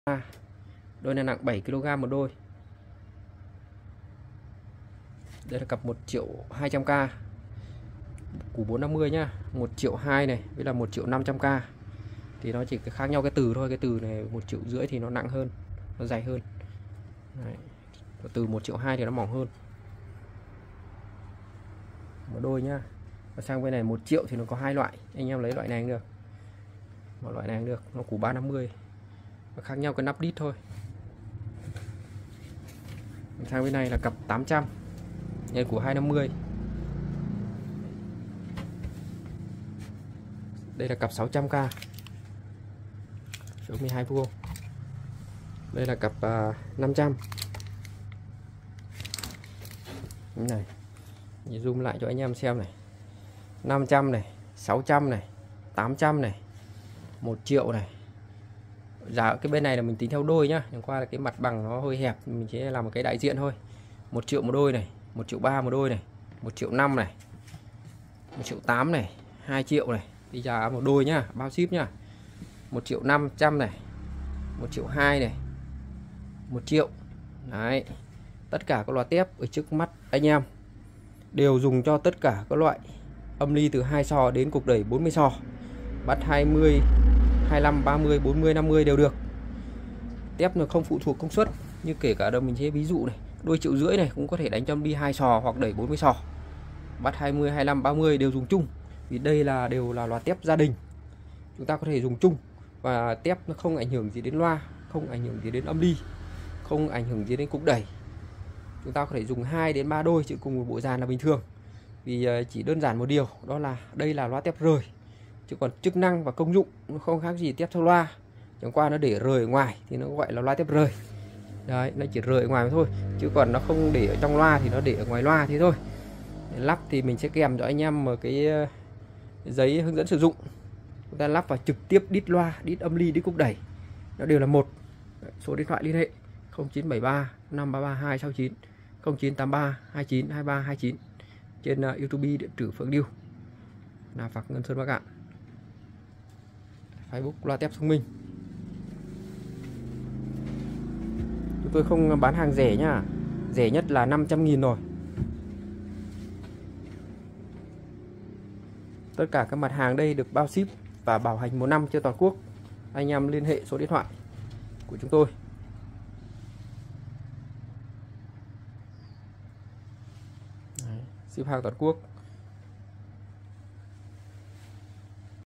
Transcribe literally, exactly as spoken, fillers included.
Đôi này nặng bảy ki lô gam một đôi. Đây là cặp một triệu hai trăm k, củ bốn năm mươi nhá. Một triệu hai này với là một triệu năm trăm k thì nó chỉ khác nhau cái từ thôi. Cái từ này một triệu rưỡi thì nó nặng hơn, nó dày hơn. Đấy. Từ một triệu hai thì nó mỏng hơn một đôi nhá. Và sang bên này một triệu thì nó có hai loại, anh em lấy loại này cũng được, một loại này cũng được, nó củ ba năm mươi, và khác nhau cái nắp đít thôi. Sang bên này là cặp tám trăm nhân của hai năm mươi. Đây là cặp sáu trăm k, số mười hai vuông. Đây là cặp uh, năm trăm. Cái này zoom lại cho anh em xem này. năm trăm này, sáu trăm này, tám trăm này, một triệu này. Giá cái bên này là mình tính theo đôi nhá, chẳng qua là cái mặt bằng nó hơi hẹp, mình chỉ làm một cái đại diện thôi. một triệu một đôi này, một triệu ba một đôi này, một triệu năm này, một triệu tám này, hai triệu này. Đi giá một đôi nhá, bao ship nhá. một triệu năm trăm này, một triệu hai này, một triệu. Đấy. Tất cả các loa tép ở trước mắt anh em đều dùng cho tất cả các loại âm ly từ hai sò đến cục đẩy bốn mươi sò. Bắt hai mươi, hai mươi lăm, ba mươi, bốn mươi, năm mươi đều được. Tép nó không phụ thuộc công suất, như kể cả đâu mình chế ví dụ này, đôi triệu rưỡi này cũng có thể đánh cho âm ly hai sò hoặc đẩy bốn mươi sò. Bắt hai mươi, hai mươi lăm, ba mươi đều dùng chung. Vì đây là đều là loa tép gia đình. Chúng ta có thể dùng chung và tép nó không ảnh hưởng gì đến loa, không ảnh hưởng gì đến âm ly, không ảnh hưởng gì đến cục đẩy. Chúng ta có thể dùng hai đến ba đôi chứ cùng một bộ dàn là bình thường. Vì chỉ đơn giản một điều, đó là đây là loa tép rời, chứ còn chức năng và công dụng nó không khác gì tép theo loa. Chẳng qua nó để rời ngoài thì nó gọi là loa tép rời. Đấy, nó chỉ rời ngoài thôi, chứ còn nó không để ở trong loa thì nó để ở ngoài loa thì thôi. Để lắp thì mình sẽ kèm cho anh em một cái giấy hướng dẫn sử dụng. Chúng ta lắp vào trực tiếp đít loa, đít âm ly, đít cục đẩy, nó đều là một. Số điện thoại liên hệ không chín bảy ba năm ba ba hai sáu chín, không chín tám ba hai chín hai ba hai chín. Trên uh, YouTube điện tử Phượng Điêu, là Phạc Ngân Sơn Bắc Cạn. Facebook loa tép thông minh. Chúng tôi không bán hàng rẻ nhá, rẻ nhất là năm trăm nghìn rồi. Tất cả các mặt hàng đây được bao ship và bảo hành một năm trên toàn quốc. Anh em liên hệ số điện thoại của chúng tôi. Đấy, ship hàng toàn quốc.